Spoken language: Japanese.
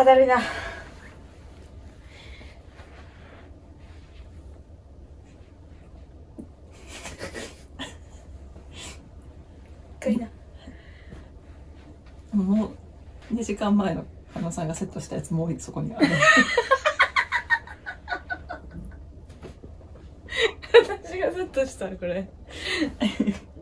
だるいな。かいな。 もう2時間前の加納さんがセットしたやつもうそこにある。 私がセットしたこれ。